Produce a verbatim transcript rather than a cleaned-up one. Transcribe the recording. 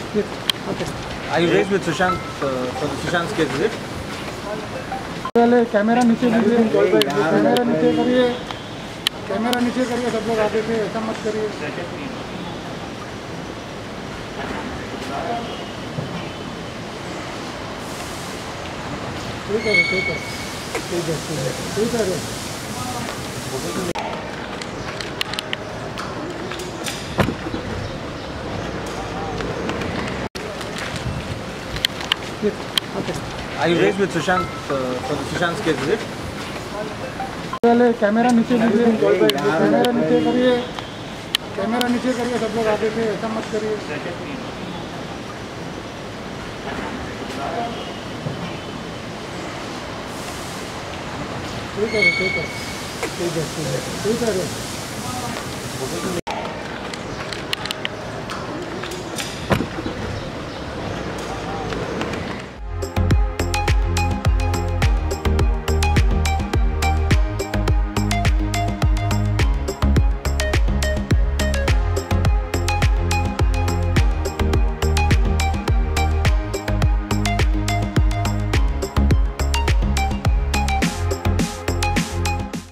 Yes. Okay. Are you raised with Sushant uh, for the Sushant case, is it? पहले camera नीचे लीजिए, camera नीचे करिए, camera नीचे करिए, सब लोग आगे थे, ऐसा मत करिए। ठीक है, ठीक है, ठीक है, ठीक है, ठीक है। Yes. Okay. Are you raised with Sushant uh, for the Sushant case, is it? पहले कैमरा नीचे लीजिए, कैमरा नीचे करिए, कैमरा नीचे करिए, सब लोग आगे थे, ऐसा मत करिए। ठीक है, ठीक है, ठीक है, ठीक है, ठीक है।